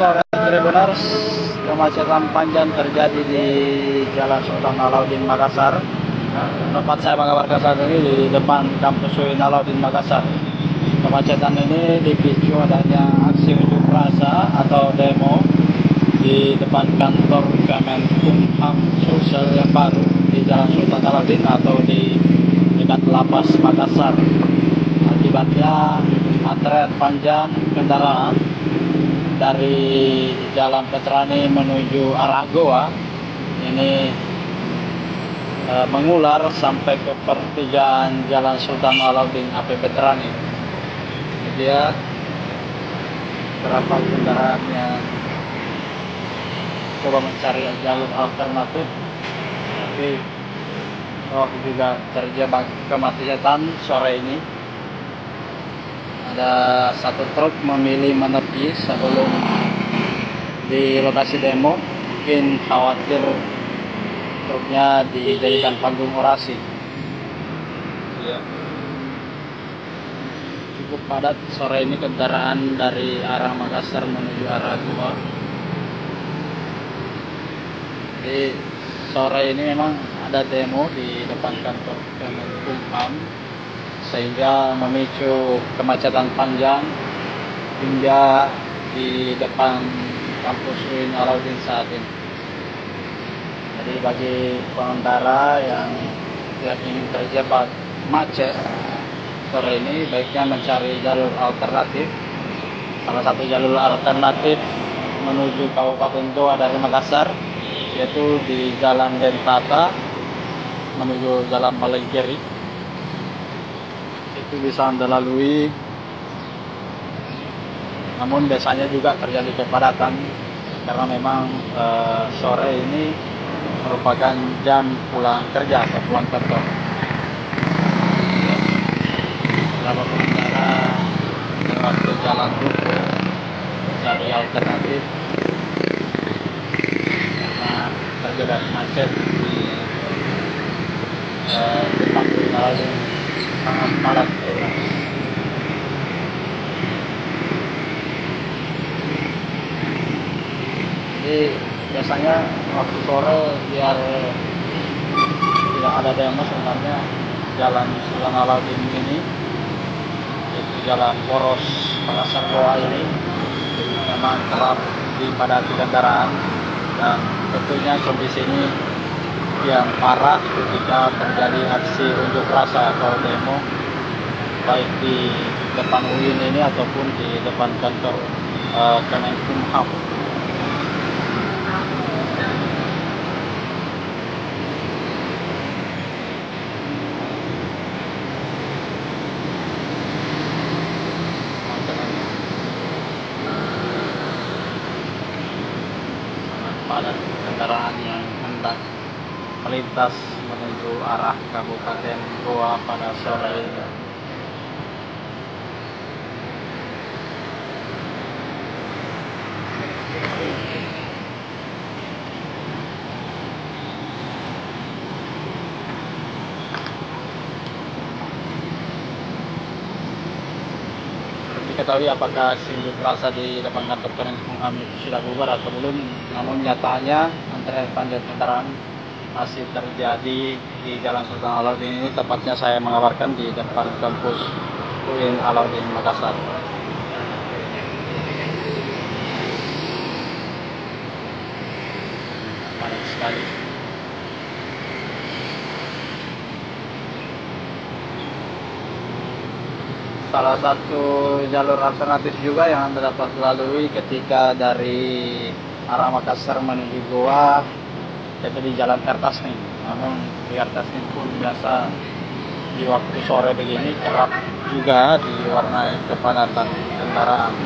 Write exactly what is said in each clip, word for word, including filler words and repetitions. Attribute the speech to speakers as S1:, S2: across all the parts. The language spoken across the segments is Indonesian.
S1: sore Tribuners, kemacetan panjang terjadi di Jalan Sultan Alauddin Makassar. Tempat saya mengabarkan saat ini di depan kampus U I N Alauddin Makassar. Kemacetan ini dipicu adanya aksi unjuk rasa atau demo di depan kantor Kemenkumham Sosial yang baru di Jalan Sultan Alauddin atau di dekat Lapas Makassar. Akibatnya antrean panjang kendaraan dari Jalan Veterani menuju arah Goa ini e, mengular sampai ke pertigaan Jalan Sultan Alauddin A P Veterani. Ini dia berapa kendaraan yang coba mencari jalur alternatif, tapi oh, juga terjebak kemacetan sore ini. Ada satu truk memilih menepi sebelum di lokasi demo, mungkin khawatir truknya dijadikan panggung orasi. Ya. Cukup padat sore ini kendaraan dari arah Makassar menuju arah Goa. Jadi sore ini memang ada demo di depan kantor Kemenkumham, sehingga memicu kemacetan panjang hingga di depan kampus U I N Alauddin saat ini. Jadi bagi pengendara yang tidak ingin terjebak macet sore ini, baiknya mencari jalur alternatif. Salah satu jalur alternatif menuju Kabupaten Goa dari Makassar, yaitu di Jalan Dentata menuju Jalan Malengkeri. Itu bisa Anda lalui, namun biasanya juga terjadi kepadatan karena memang e, sore ini merupakan jam pulang kerja atau pulang kantor. Beberapa pengendara lewat ke jalan Duku mencari alternatif karena terjebak macet di e, depan Alauddin sangat padat. Jadi biasanya waktu sore biar tidak ada demo, sebenarnya Jalan Sultan Alauddin ini, yaitu jalan poros Makassar Goa ini, memang kerap dipadati kendaraan, dan tentunya kondisi ini yang parah ketika terjadi aksi unjuk rasa atau demo, baik di depan U I N ini ataupun di depan kantor uh, Kemenkumham. Sangat padat kendaraan yang hendak melintas menuju arah Kabupaten Goa pada sore ini. Diketahui apakah aksi unjuk rasa di depan kantor Kemenkumham itu sudah bubar atau belum, namun nyatanya antrean panjang kendaraan masih terjadi di Jalan Sultan Alauddin ini, tepatnya saya mengabarkan di depan kampus U I N Alauddin Makassar. Padat sekali. Salah satu jalur alternatif juga yang Anda dapat lalui ketika dari arah Makassar menuju Goa, yaitu di Jalan Kertasni. Namun di Kertasni pun biasa di waktu sore begini kerap juga diwarnai kepadatan kendaraan.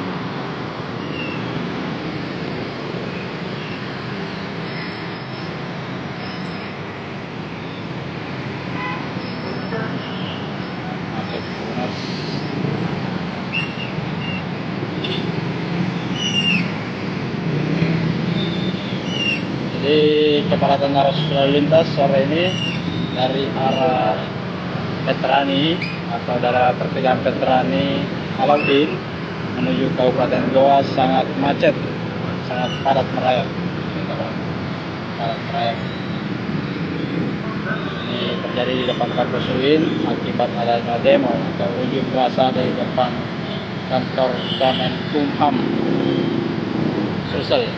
S1: Jadi kepadatan arus lalu lintas sore ini dari arah Veterani atau dari pertigaan Veterani Alauddin menuju Kabupaten Goa sangat macet, sangat padat merayap. Padat merayap. Ini terjadi di depan kampus U I N akibat adanya demo atau unjuk rasa dari depan kantor Kemenkumham Sulsel.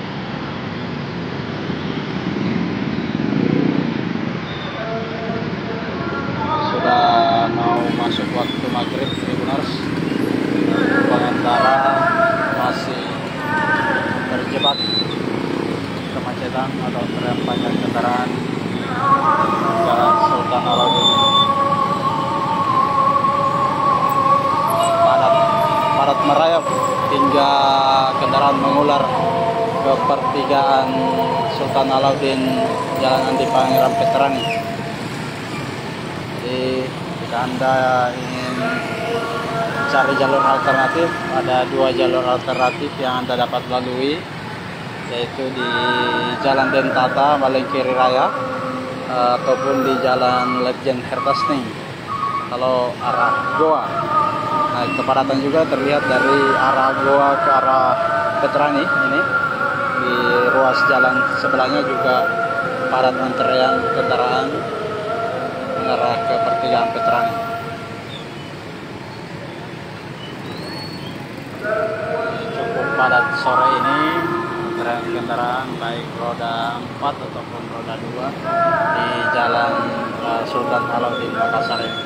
S1: Sudah mau masuk waktu maghrib, Tribuners. Pengendara masih terjebak kemacetan atau antrean panjang kendaraan Jalan Sultan Alauddin. Padat, padat merayap hingga kendaraan mengular ke pertigaan Sultan Alauddin Jalan Andi Pangeran Peterangi. Jadi jika Anda ingin cari jalur alternatif, ada dua jalur alternatif yang Anda dapat lalui, yaitu di Jalan Dentata Malengkiri Raya ataupun di Jalan Letjen Hertasning kalau arah Goa. Nah, kepadatan juga terlihat dari arah Goa ke arah Peterangi. Ini di ruas jalan sebelahnya juga padat antrean kendaraan mengarah ke pertigaan Peterangi. Cukup padat sore ini antrean kendaraan baik roda empat ataupun roda dua di Jalan uh, Sultan Alauddin Makassar ini.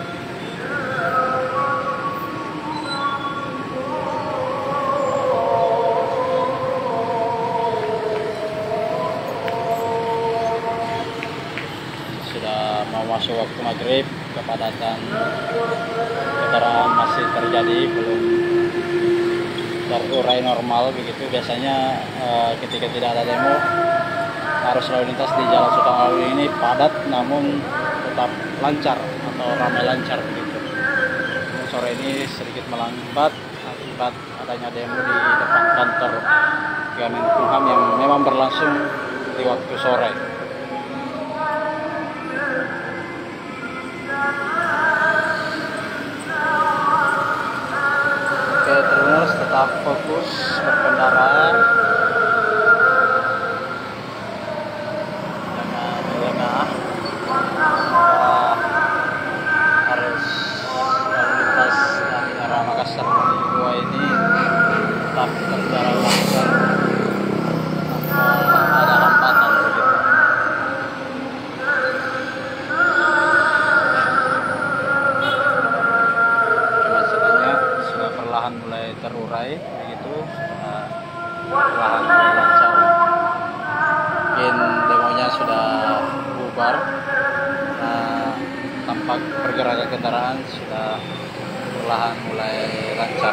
S1: Sudah mau masuk waktu maghrib, kepadatan kendaraan masih terjadi, belum terurai normal begitu. Biasanya uh, ketika tidak ada demo, arus lalu lintas di Jalan Sultan Alauddin ini padat namun tetap lancar atau ramai lancar begitu. Sore ini sedikit melambat akibat adanya demo di depan kantor Kemenkumham yang memang berlangsung di waktu sore. Oke, terus tetap fokus berkendara, jangan lengah. Harus lalu lintas dari arah Makassar menuju Goa ini tetap berjalan lancar tanpa ada hambatan begitu. Kemacetannya sudah perlahan mulai terurai begitu, sudah perlahan mulai lancar. Mungkin demonya sudah bubar. Nah, tampak pergerakan kendaraan sudah perlahan mulai lancar.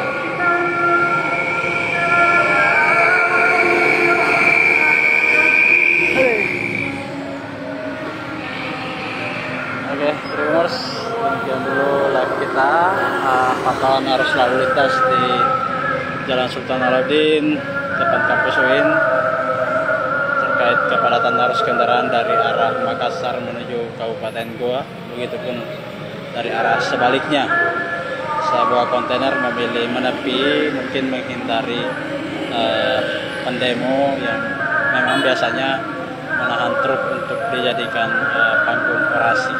S1: Oke, Tribuners, demikian dulu live kita, uh, pantauan arus lalu lintas di Jalan Sultan Alauddin depan kampus U I N terkait kepadatan arus kendaraan dari arah Makassar menuju Kabupaten Goa, begitupun dari arah sebaliknya. Sebuah kontainer memilih menepi, mungkin menghindari uh, pendemo yang memang biasanya menahan truk untuk dijadikan uh, panggung orasi.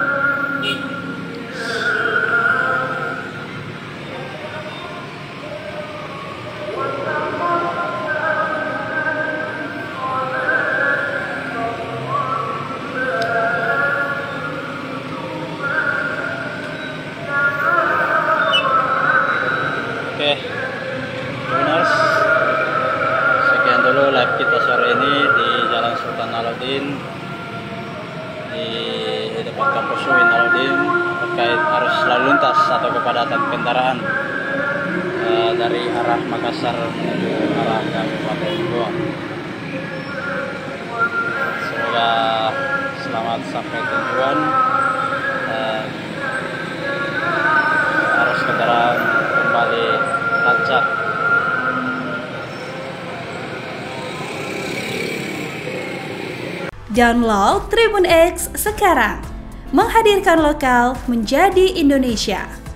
S1: Oke, Tribuners, sekian dulu live kita sore ini di Jalan Sultan Alauddin di depan kampus U I N Alauddin terkait arus lalu lintas atau kepadatan kendaraan uh, dari arah Makassar menuju arah Kabupaten Goa. Semoga selamat sampai tujuan. Uh, arus kendaraan kembali lancar.
S2: Download Tribun X sekarang, menghadirkan lokal menjadi Indonesia.